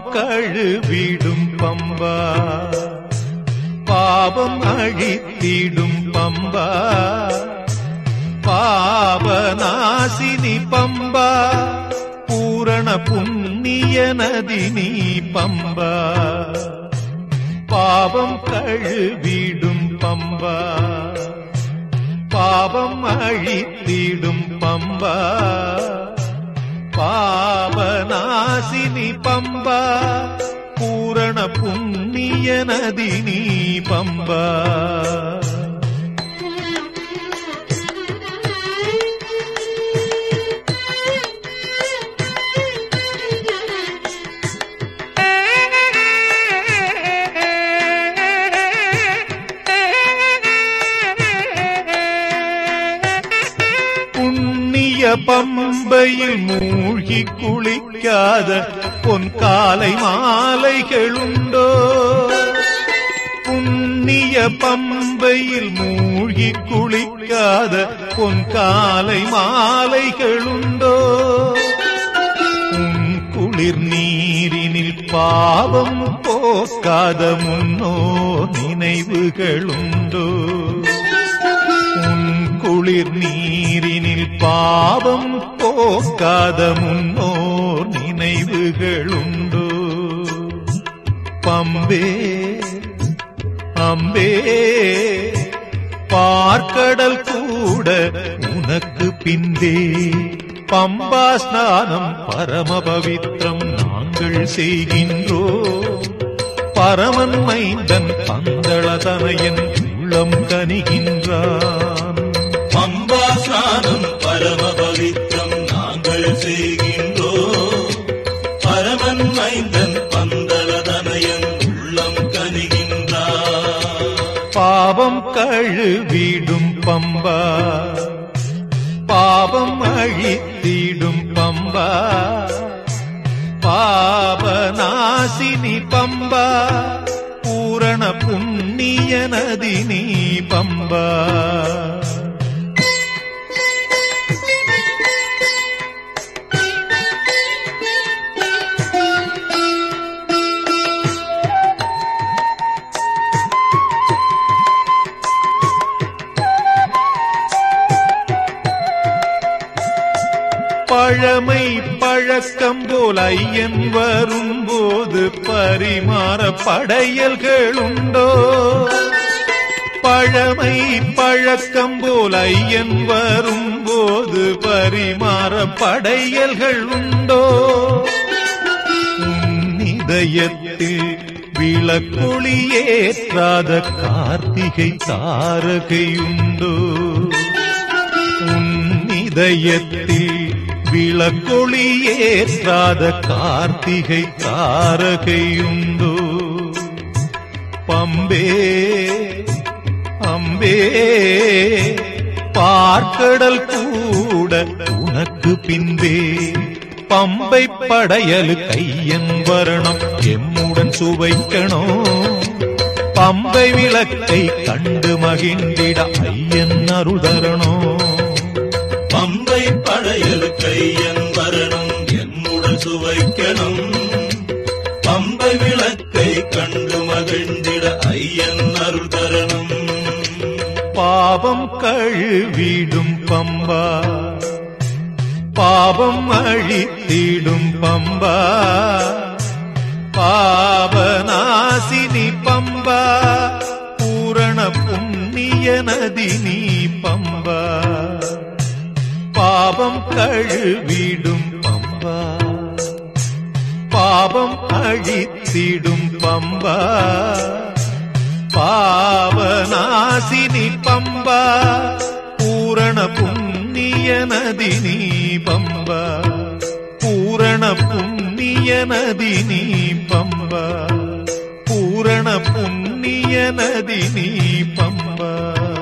கழுவிடும் பம்பா, பாவம் அழித்திடும் பம்பா, பாவநாசினி பம்பா, பூரண புண்ணிய நதி நீ பம்பா, பாவம் கழுவிடும் பம்பா, பாவம் அழித்திடும் பம்பா, பாவநாசினி பம்பா, பூரண புண்ணிய நதி நீ பம்பா. பம்பையில் மூழ்கி குளிக்காத பொன் காலை மாலைகளுண்டோ, புண்ணிய பம்பையில் மூழ்கி குளிக்காத பொன் காலை மாலைகளுண்டோ, உன் குளிர் நீரினில் பாவம் போக்காத முன்னோர் நினைவுகளுண்டோ, குளிர் நீரினில் பாவம் போக்காத முன்னோர் நினைவுகளுண்டோ. பம்பே அம்பே பார்க்கடல் கூட உனக்கு பின்பே, பம்பா ஸ்நானம் பரம பவித்ரம் நாங்கள் செய்கின்றோம், பரமன் மைந்தன் பந்தளதனையன் உள்ளம் கனிகின்றான். பம்பா ஸ்நானம் பரம பவித்ரம் நாங்கள் செய்கின்றோம், பரமன் மைந்தன் பந்தளதனையன் உள்ளம் கனிகின்றான். பாவம் கழுவிடும் பம்பா, பாவம் அழித்திடும் பம்பா, பாவநாசினி பம்பா, பூரண புண்ணிய நதி நீ பம்பா. பழமை பழக்கம் போல் ஐயன் வரும்போது பரிமாற படையல்களுண்டோ, பழமை பழக்கம் போல் ஐயன் வரும்போது பரிமாற படையல்கள் உண்டோ, இதயத்தில் விளக்கொளி ஏற்றாத கார்த்திகை தாரகையுண்டோ, இதயத்தில் விளக்கொளி ஏற்றாத கார்த்திகை தாரகையுண்டோ. பம்பே அம்பே பார்க்கடல் கூட உனக்கு பின்பே, பம்பை படையலு கையன் வரணம் எம்முடன் சுவைக்கணும், பம்பை விளக்கை கண்டு மகிழ்ந்திட ஐயன் அருள்தரணும். பம்பை படையல் கையன் வரணும் என்னுடன் சுவைக்கணும், பம்பை விளக்கை கண்டு மகிழ்ந்திட ஐயன் அருள் தரணும். பாவம் கழுவிடும் பம்பா, பாவம் அழித்திடும் பம்பா, பாவநாசினி பம்பா, பூரண புண்ணிய நதி நீ பம்பா, பாவம் கழுவிடும் பம்பா, பாவம் அழித்திடும் பம்பா, பாவநாசினி பம்பா, பூரண புண்ணிய நதி நீ பம்பா, பூரண புண்ணிய நதி நீ பம்பா, பூரண புண்ணிய நதி நீ பம்பா.